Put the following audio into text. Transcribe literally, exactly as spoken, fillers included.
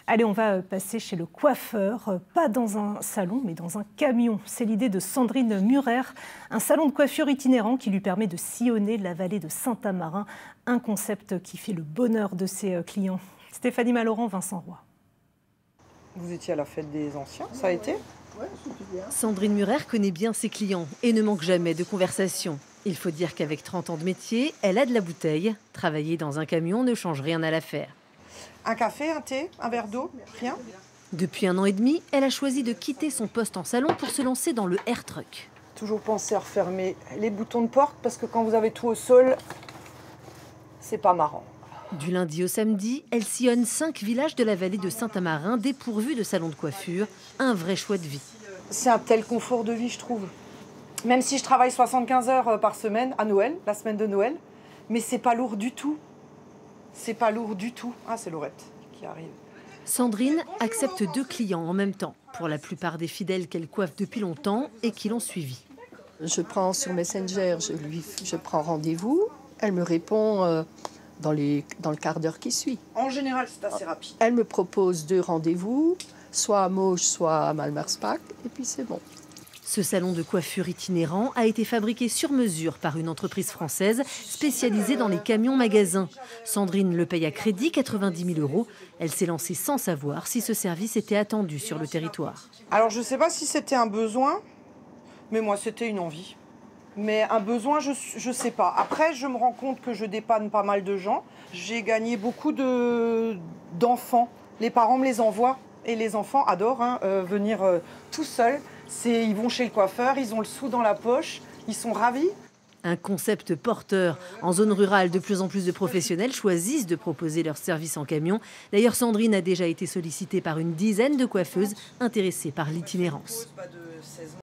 Allez, on va passer chez le coiffeur, pas dans un salon, mais dans un camion. C'est l'idée de Sandrine Murer, un salon de coiffure itinérant qui lui permet de sillonner la vallée de Saint-Amarin, un concept qui fait le bonheur de ses clients. Stéphanie Malauran, Vincent Roy. Vous étiez à la fête des anciens, ça a été ? Sandrine Murer connaît bien ses clients et ne manque jamais de conversation. Il faut dire qu'avec trente ans de métier, elle a de la bouteille. Travailler dans un camion ne change rien à l'affaire. Un café, un thé, un verre d'eau, rien ? Depuis un an et demi, elle a choisi de quitter son poste en salon pour se lancer dans le air truck. Toujours penser à refermer les boutons de porte parce que quand vous avez tout au sol, c'est pas marrant. Du lundi au samedi, elle sillonne cinq villages de la vallée de Saint-Amarin dépourvus de salon de coiffure. Un vrai choix de vie. C'est un tel confort de vie, je trouve. Même si je travaille soixante-quinze heures par semaine à Noël, la semaine de Noël, mais c'est pas lourd du tout. C'est pas lourd du tout. Ah, c'est Laurette qui arrive. Sandrine accepte deux clients en même temps. Pour la plupart des fidèles qu'elle coiffe depuis longtemps et qui l'ont suivie. Je prends sur Messenger, je, lui, je prends rendez-vous. Elle me répond euh, dans, les, dans le quart d'heure qui suit. En général, c'est assez rapide. Elle me propose deux rendez-vous, soit à Mauges, soit à Malmarsbach, et puis c'est bon. Ce salon de coiffure itinérant a été fabriqué sur mesure par une entreprise française spécialisée dans les camions-magasins. Sandrine le paye à crédit, quatre-vingt-dix mille euros. Elle s'est lancée sans savoir si ce service était attendu sur le territoire. Alors, je ne sais pas si c'était un besoin, mais moi, c'était une envie. Mais un besoin, je ne sais pas. Après, je me rends compte que je dépanne pas mal de gens. J'ai gagné beaucoup de, d'enfants. Les parents me les envoient. Et les enfants adorent hein, euh, venir euh, tout seuls. C'est, ils vont chez le coiffeur, ils ont le sou dans la poche, ils sont ravis. Un concept porteur. En zone rurale, de plus en plus de professionnels choisissent de proposer leurs services en camion. D'ailleurs, Sandrine a déjà été sollicitée par une dizaine de coiffeuses intéressées par l'itinérance.